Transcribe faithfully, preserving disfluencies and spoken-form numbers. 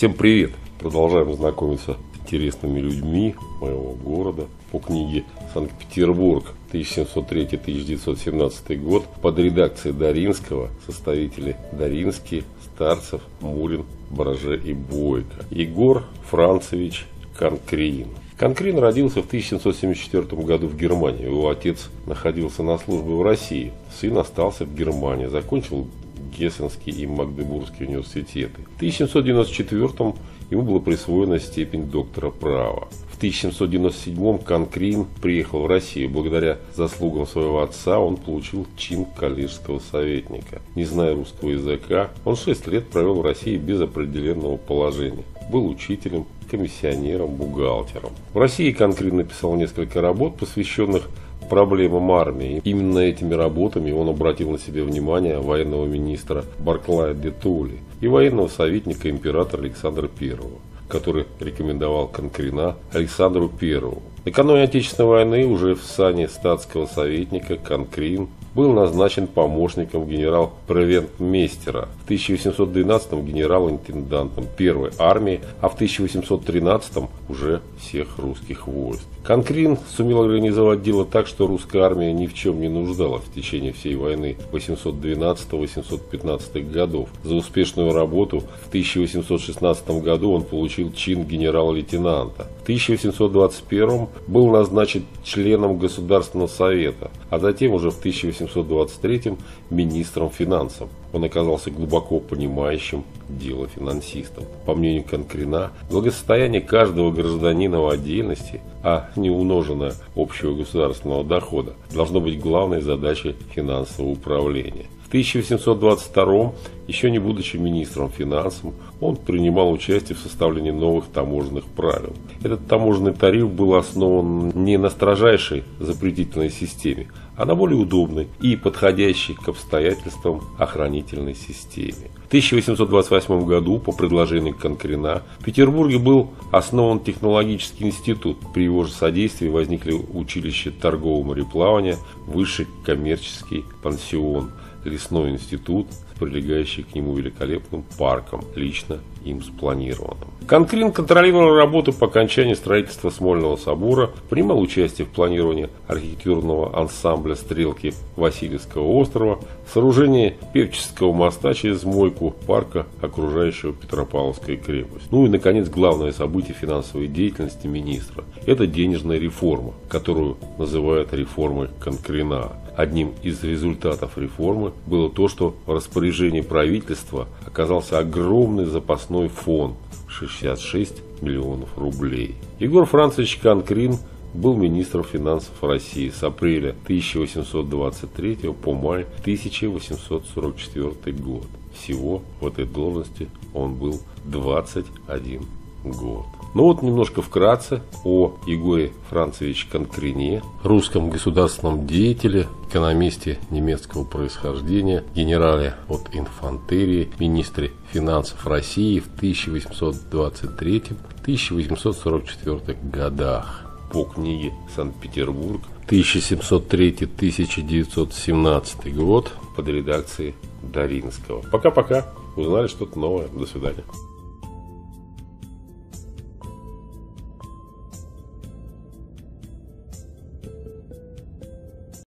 Всем привет! Продолжаем знакомиться с интересными людьми моего города по книге «Санкт-Петербург тысяча семьсот третий — тысяча девятьсот семнадцатый год» под редакцией Даринского, составители Даринский, Старцев, Мурин, Бараже и Бойко. Егор Францевич Конкрин. Конкрин родился в тысяча семьсот семьдесят четвёртом году в Германии. Его отец находился на службе в России. Сын остался в Германии, закончил Гессенский и Магдебургский университеты. В тысяча семьсот девяносто четвёртом ему была присвоена степень доктора права. В тысяча семьсот девяносто седьмом Конкрин приехал в Россию. Благодаря заслугам своего отца он получил чин коллежского советника. Не зная русского языка, он шесть лет провел в России без определенного положения. Был учителем, комиссионером, бухгалтером. В России Конкрин написал несколько работ, посвященных проблемам армии. Именно этими работами он обратил на себя внимание военного министра Барклая де Толли и военного советника императора Александра Первого, который рекомендовал Конкрина Александру Первому. Накануне Отечественной войны уже в сане статского советника Конкрин был назначен помощником генерал-превентмейстера, в тысяча восемьсот двенадцатом генерал-интендантом первой армии, а в тысяча восемьсот тринадцатом уже всех русских войск. Конкрин сумел организовать дело так, что русская армия ни в чем не нуждалась в течение всей войны восемьсот двенадцатого — восемьсот пятнадцатого годов. За успешную работу в тысяча восемьсот шестнадцатом году он получил чин генерал-лейтенанта. В тысяча восемьсот двадцать первом был назначен членом Государственного совета, а затем уже в тысяча восемьсот двадцать третьем министром финансов. Он оказался глубоко понимающим дело финансистом. По мнению Конкрина, благосостояние каждого гражданина в отдельности, а не умноженное общего государственного дохода, должно быть главной задачей финансового управления. В тысяча восемьсот двадцать втором, еще не будучи министром финансов, он принимал участие в составлении новых таможенных правил. Этот таможенный тариф был основан не на строжайшей запретительной системе, а на более удобной и подходящей к обстоятельствам охранительной системе. В тысяча восемьсот двадцать восьмом году по предложению Конкрина в Петербурге был основан технологический институт. При его же содействии возникли училище торгового мореплавания, высший коммерческий пансион, лесной институт с прилегающим к нему великолепным парком, лично им спланированным. Конкрин контролировал работу по окончании строительства Смольного собора, принимал участие в планировании архитектурного ансамбля стрелки Васильевского острова, сооружении Певческого моста через мойку парка, окружающего Петропавловскую крепость. Ну и, наконец, главное событие финансовой деятельности министра – это денежная реформа, которую называют реформой Конкрина. Одним из результатов реформы было то, что в распоряжении правительства оказался огромный запасной фонд – шестьдесят шесть миллионов рублей. Егор Францевич Конкрин был министром финансов России с апреля тысяча восемьсот двадцать третьего по май тысяча восемьсот сорок четвёртый год. Всего в этой должности он был двадцать один год. Ну вот немножко вкратце о Егоре Францевиче Конкрине, русском государственном деятеле, экономисте немецкого происхождения, генерале от инфантерии, министре финансов России в тысяча восемьсот двадцать третьем — тысяча восемьсот сорок четвёртом годах. По книге «Санкт-Петербург тысяча семьсот третий — тысяча девятьсот семнадцатый год» под редакцией Даринского. Пока-пока. Узнали что-то новое. До свидания.